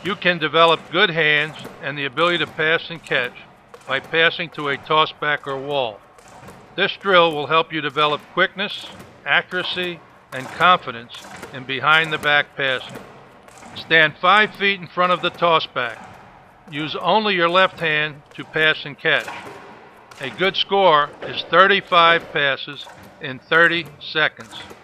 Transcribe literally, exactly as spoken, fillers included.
You can develop good hands and the ability to pass and catch by passing to a tossback or wall. This drill will help you develop quickness, accuracy, and confidence in behind-the-back passing. Stand five feet in front of the tossback. Use only your left hand to pass and catch. A good score is thirty-five passes in thirty seconds.